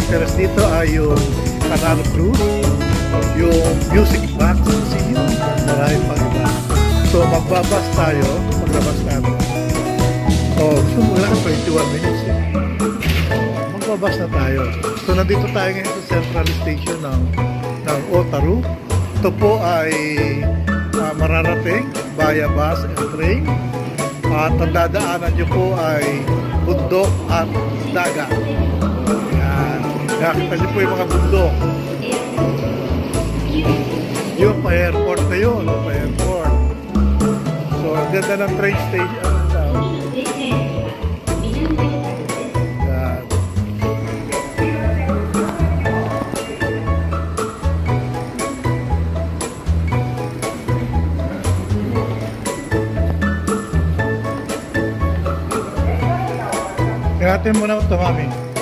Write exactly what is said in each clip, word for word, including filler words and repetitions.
interest dito ay yung Canal Cruz, yung Music Box Museum, marami pang iba. So magbabas tayo, maglabas natin. Oh, gusto mo lang twenty-one minutes eh. Magbabas na tayo. So nandito tayo ngayon sa Central Station ng, ng Otaru. Ito po ay uh, mararating via bus and train. At ang dadaanan nyo po ay bundok at dagat. Yan. Nakita nyo po yung mga bundok. Yung pa-airport na yun. Pa-airport. So, ang ganda ng train station. Yan. Ingatan mo na ito, mami.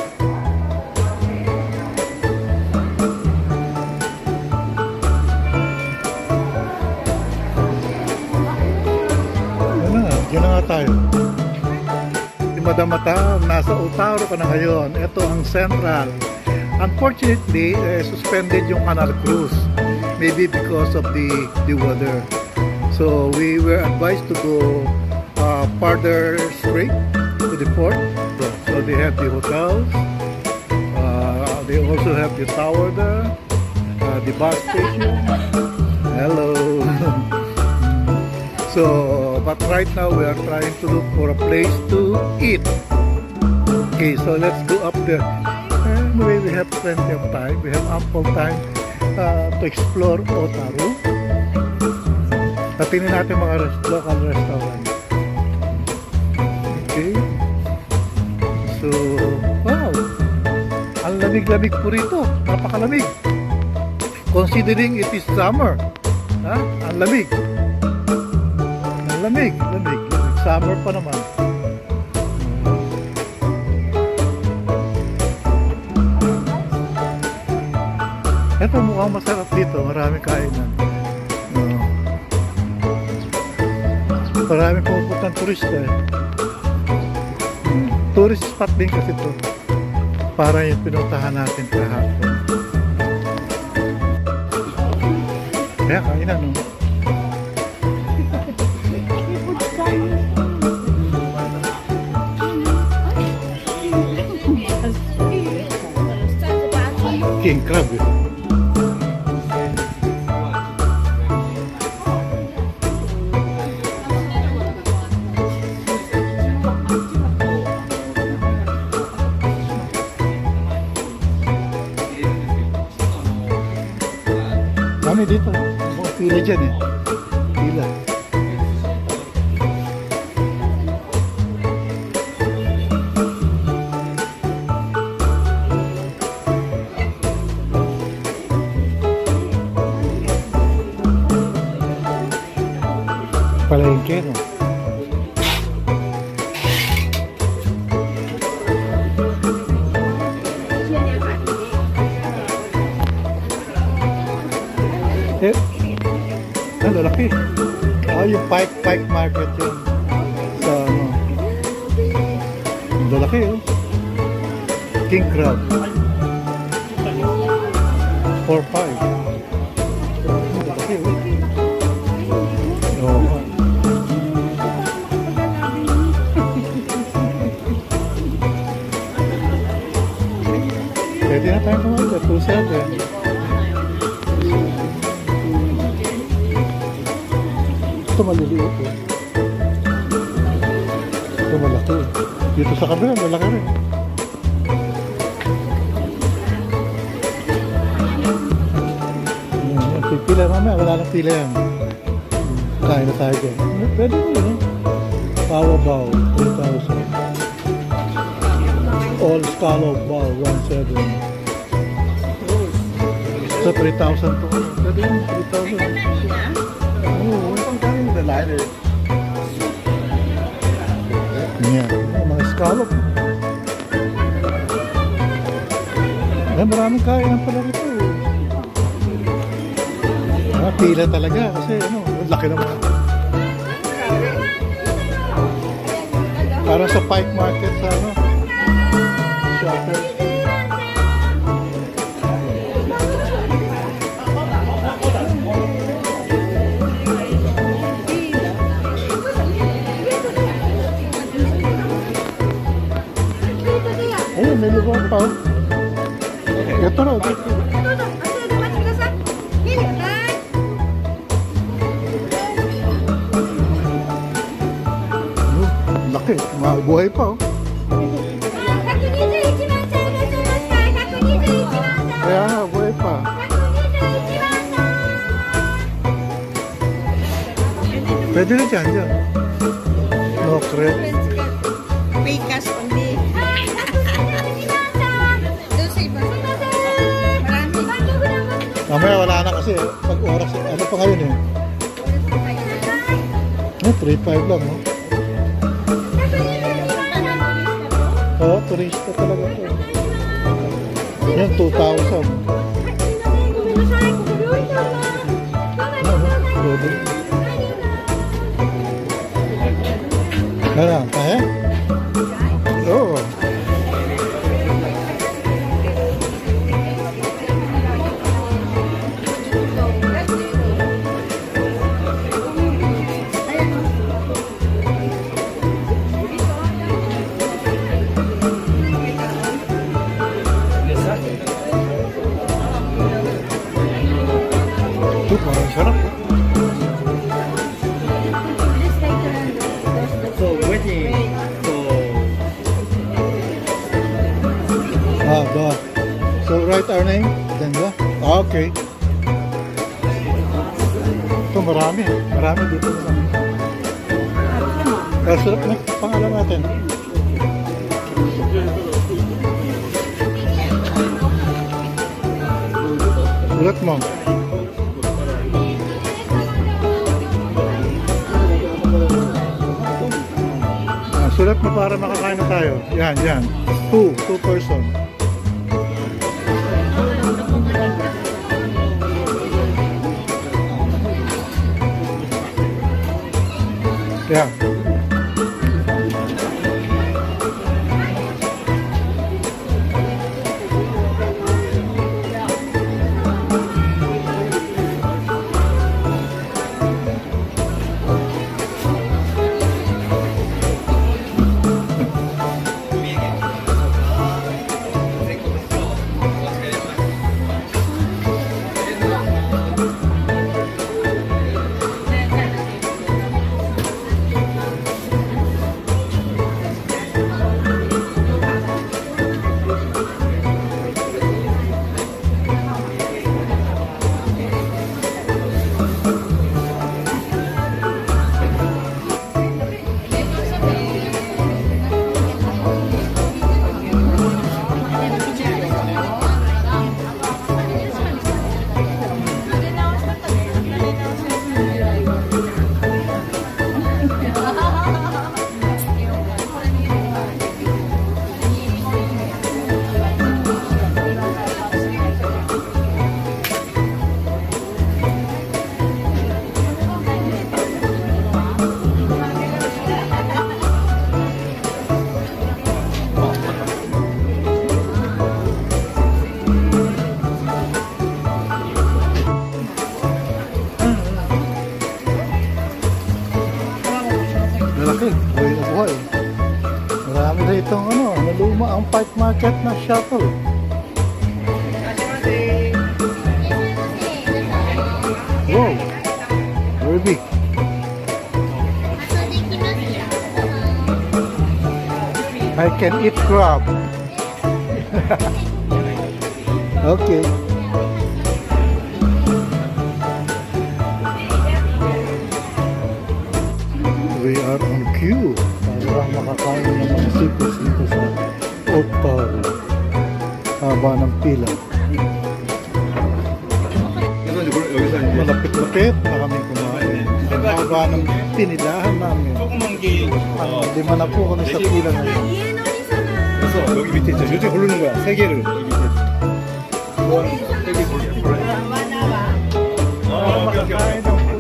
Diyan na nga tayo. Si Madam Mata, nasa Otaru ka na ngayon. Ito ang Central. Unfortunately, eh, suspended yung Canal Cruz. Maybe because of the, the weather. So, we were advised to go uh, farther straight to the port. So, they have the hotels. Uh, they also have the tower there. Uh, the bus station. Hello. So, but right now we are trying to look for a place to eat. Okay, so let's go up there. Anyway, we have plenty of time. We have ample time uh, to explore Otaru. Tatinin natin mga rest local restaurant. Okay. So, wow. Ang lamig-lamig po rito. Napakalamig. Considering it is summer. Ha? Ang lamig. Lamig, lamig. Summer pa naman. Ito mukhang masarap dito. Maraming kainan. Uh, Maraming pumupuntang turista eh. Hmm. Tourist spot din kasi ito. Para yung pinuntahan natin kahapon. Kaya kainan no? King crab eh. Kami dito, mga pila dyan eh. Pila. Palengke, no? Eh, ano, laki. Ah, yung Pike, Pike Market yun. Sa, ano, ang laki, oh. King crab. four five. Ang laki, oh. Oh, pwede na tayo kumain. two seven. Ito maliliit eh. Ito malaki. Dito sa kabila, malaki rin. Pila mamaya, wala nang pila yan. Kain na tayo dyan. Pwede mo yun eh. Power bowl, three thousand. All scallop bowl, one seven. So three thousand po. Pwede yun, three thousand. Oo, ang kain the lighter. Yan, mga scallop. Eh, maraming kain ang pala rito. Ah, pila talaga kasi ano, laki naman. Para sa Pike Market sa ano, shopper. may lugar pa. Oh. Ito na, dito. Oh, laki, mabuhay pa oh. Kaya nga, buhay pa. Pwede na dyan, dyan. No, crap. Pay cash only. Doon sa iba. Marami. Mamaya wala na kasi pag oras, ano pa ngayon eh? Oh, three five lang, no? Oo, oh, turista talaga to. Yan, two thousand. Pwede. Ano, kaya? Oo. Ito, parang sarap. So waiting. So Ah, ba. So write our name, then ba? Ah, okay. Ito marami, marami dito sa amin. Pero sarap na, pangalan natin. Sulat mo. Ah, sulat mo para makakain na tayo. Yan, yan. Two, two person. Yan. Malaki, buhay na buhay. Marami na itong ano, naluma ang fight market na shuttle. Wow, very big. I can eat crab. Okay. We are on queue para makakain ng mga sipos dito sa Otaru. Haba ng pila. Malapit-lapit na kami kumain. Ang haba ng pinilahan namin. Ah, lima na po kami sa pila ngayon. 그래서 여기 밑에 있죠. 요즘 고르는 거야. 세 개를 여기 밑에. 세 개 고르. 아, 오케이 오케이.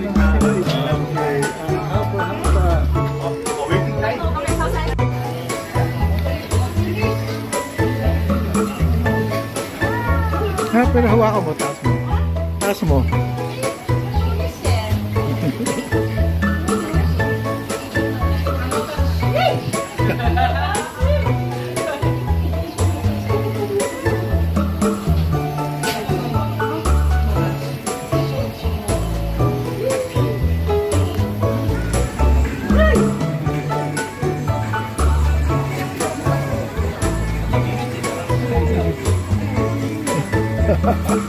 Ha, pero hawakan mo, taas mo. Taas mo. 아,